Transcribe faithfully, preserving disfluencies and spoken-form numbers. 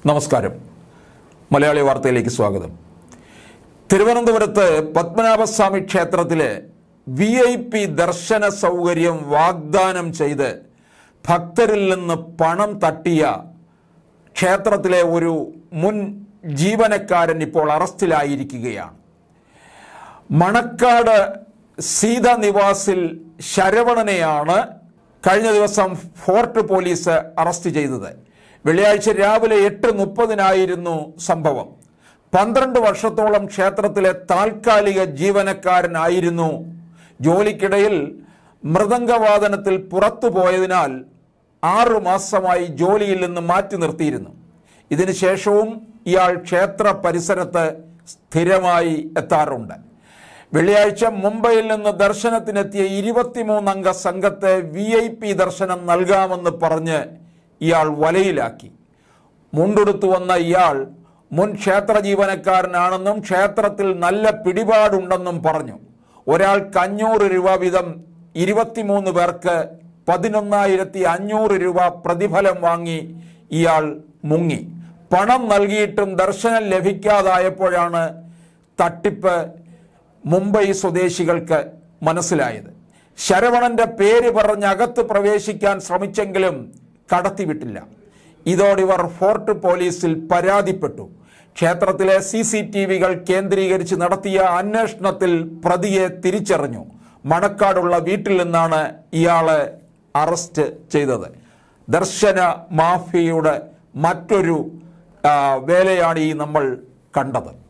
നമസ്കാരം. മലയാളി വാർത്തയിലേക്ക് സ്വാഗതം. തിരുവനന്തപുരത്ത് പത്മനാഭസ്വാമി ക്ഷേത്രത്തിലെ വി ഐ പി ദർശന സൗകര്യം വാഗ്ദാനം ചെയ്ത് ഭക്തരിൽ നിന്ന് പണം തട്ടിയ ക്ഷേത്രത്തിലെ ഒരു മുൻ ജീവനക്കാരൻ ഇപ്പോൾ അറസ്റ്റിലായിരിക്കുകയാണ്. മണക്കാട് സീത നിവാസിൽ ശരവണനെയാണ് കഴിഞ്ഞ ദിവസം ഫോർട്ട് പോലീസ് അറസ്റ്റ് ചെയ്തത്. വെള്ളിയാഴ്ച രാവിലെ എട്ട് മുപ്പതിനായിരുന്നു സംഭവം. പന്ത്രണ്ട് വർഷത്തോളം ക്ഷേത്രത്തിലെ താൽക്കാലിക ജീവനക്കാരനായിരുന്നു. ജോലിക്കിടയിൽ മൃദംഗവാദനത്തിൽ പുറത്തു പോയതിനാൽ ആറു മാസമായി ജോലിയിൽ നിന്ന് മാറ്റി നിർത്തിയിരുന്നു. ഇതിനുശേഷവും ഇയാൾ ക്ഷേത്ര പരിസരത്ത് സ്ഥിരമായി എത്താറുണ്ട്. വെള്ളിയാഴ്ച മുംബൈയിൽ നിന്ന് ദർശനത്തിനെത്തിയ ഇരുപത്തിമൂന്നംഗ സംഘത്തെ വി ഐ പി ദർശനം നൽകാമെന്ന് പറഞ്ഞ് ഇയാൾ വലയിലാക്കി. മുണ്ടെടുത്തു വന്ന ഇയാൾ മുൻ ക്ഷേത്ര ജീവനക്കാരനാണെന്നും ക്ഷേത്രത്തിൽ നല്ല പിടിപാടുണ്ടെന്നും പറഞ്ഞു. ഒരാൾക്ക് അഞ്ഞൂറ് രൂപ വീതം ഇരുപത്തിമൂന്ന് പേർക്ക് പതിനൊന്നായിരത്തി അഞ്ഞൂറ് രൂപ പ്രതിഫലം വാങ്ങി ഇയാൾ മുങ്ങി. പണം നൽകിയിട്ടും ദർശനം ലഭിക്കാതായപ്പോഴാണ് തട്ടിപ്പ് മുംബൈ സ്വദേശികൾക്ക് മനസ്സിലായത്. ശരവണന്റെ പേര് പറഞ്ഞ് അകത്ത് പ്രവേശിക്കാൻ ശ്രമിച്ചെങ്കിലും കടത്തിവിട്ടില്ല. ഇതോടിവർ ഫോർട്ട് പോലീസിൽ പരാതിപ്പെട്ടു. ക്ഷേത്രത്തിലെ സി സി ടി വികൾ കേന്ദ്രീകരിച്ച് നടത്തിയ അന്വേഷണത്തിൽ പ്രതിയെ തിരിച്ചറിഞ്ഞു. മണക്കാടുള്ള വീട്ടിൽ നിന്നാണ് ഇയാളെ അറസ്റ്റ് ചെയ്തത്. ദർശന മാഫിയയുടെ മറ്റൊരു വേലയാണ് ഈ നമ്മൾ കണ്ടത്.